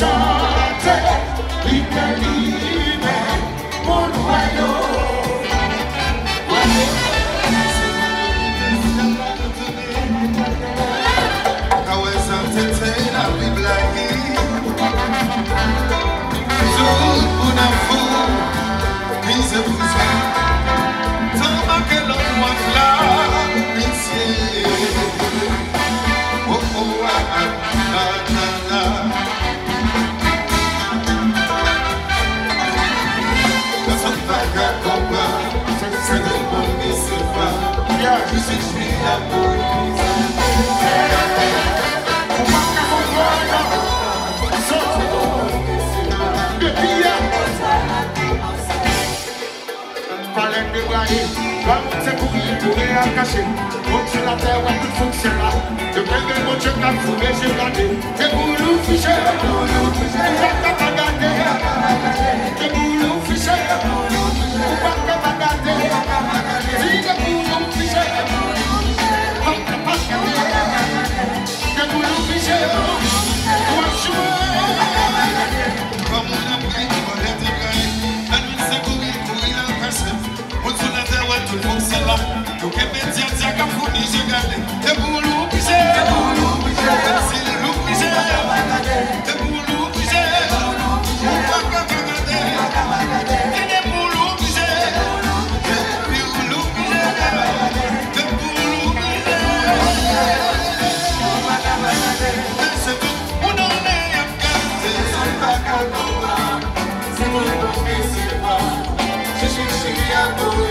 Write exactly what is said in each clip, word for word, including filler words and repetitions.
chanter, il peut vivre mon royaume. C'est pour y courir à cacher. Monte sur la terre, ouais, tout fonctionne là. De quel de mon Dieu qu'a trouvé, j'ai gardé. C'est pour nous ficher. Pourquoi t'as pas gardé? C'est pour nous ficher. Pourquoi t'as pas gardé? C'est pour nous ficher. Pourquoi t'as pas gardé? C'est pour nous ficher. Moi, je suis comme on a pris, on va être gagné. La nuit, c'est courir, courir à cacher. Tout le monde c'est là, donc les médias disent qu'à fournir, j'ai gardé. Et pour nous, puis c'est, et pour nous, puis c'est, c'est les loups, puis c'est, et pour nous, puis c'est, on va pas regarder. Et pour nous, puis c'est, et pour nous, puis c'est, et pour nous, puis c'est, c'est tout, on en est à garder. C'est pas qu'à nous, c'est pour nous, mais c'est pas, je suis à vous.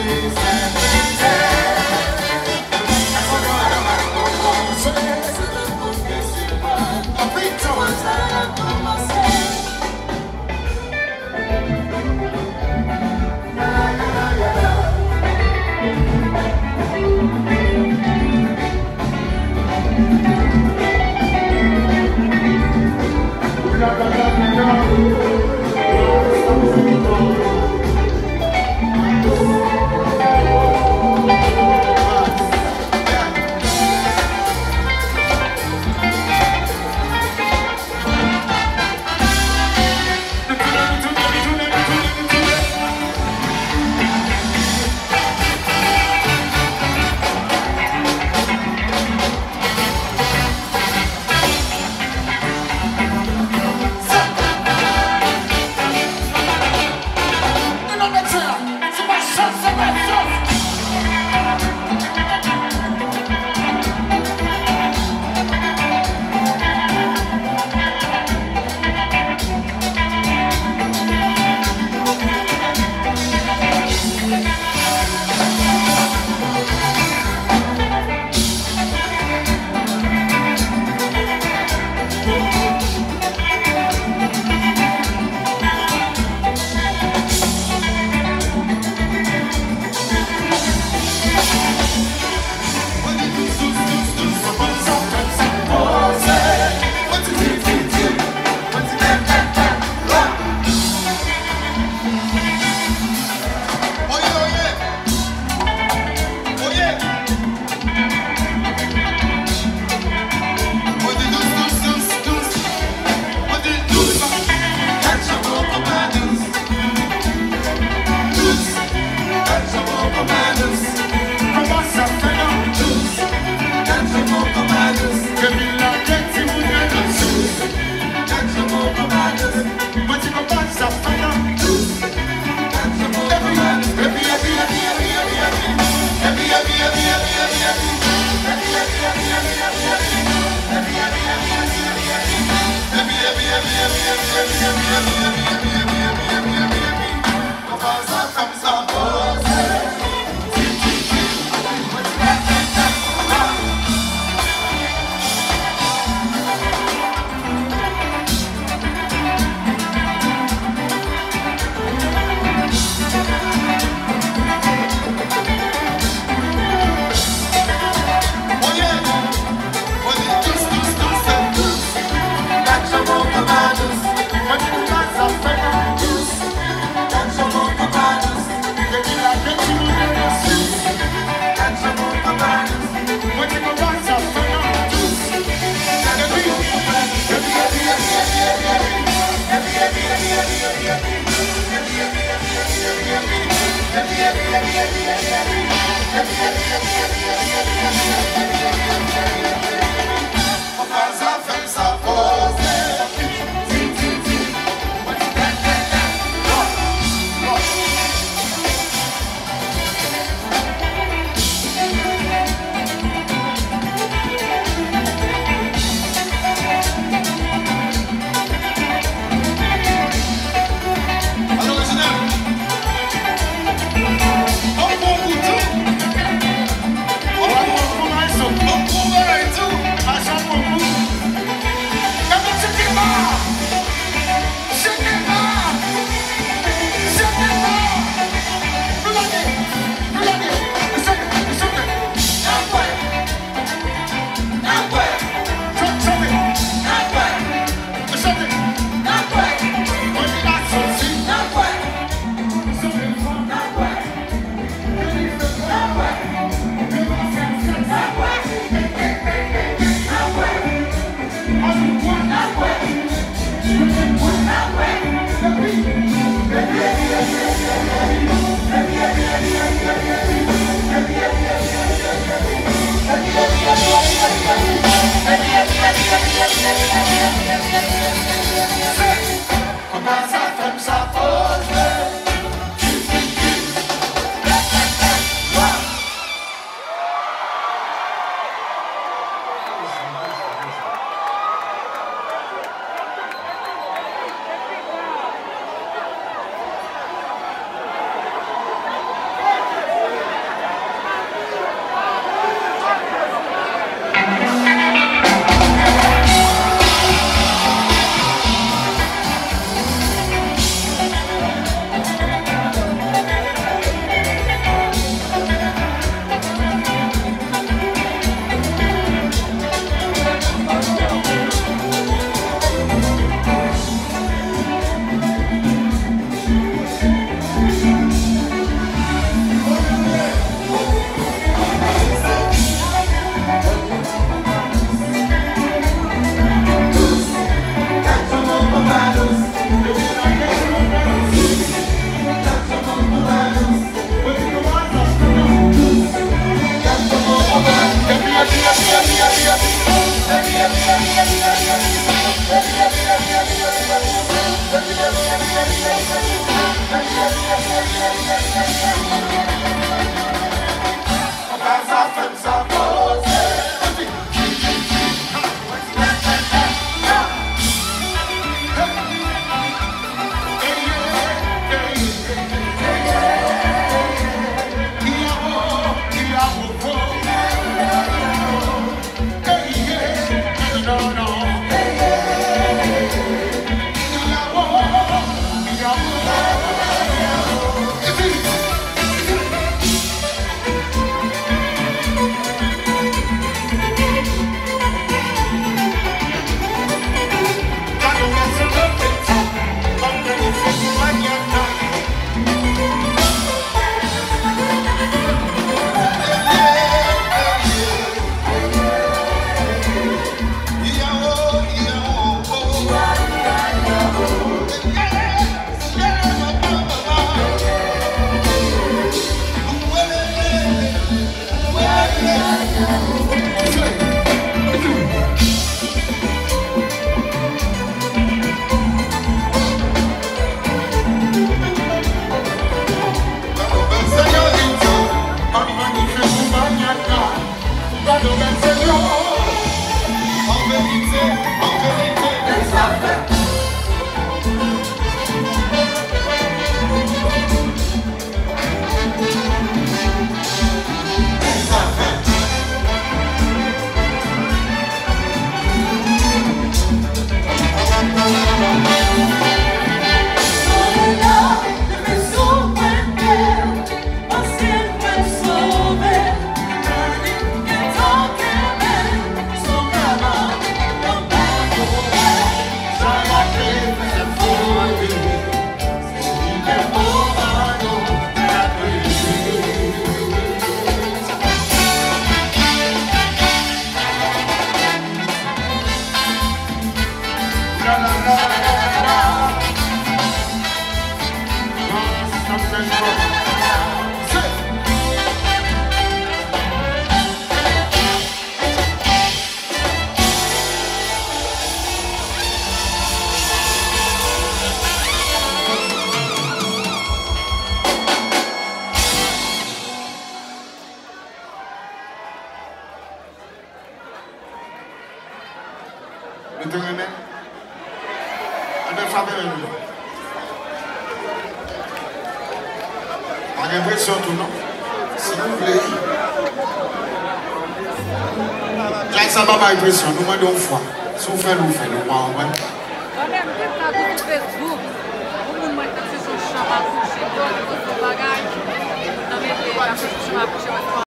Impression, nous demandons fois. Si vous faites, nous faisons. Nous demandons. Quand même, quand vous faites Facebook, vous me mettez sur le champ à coucher, vous faites vos bagages, vous mettez la couche à coucher.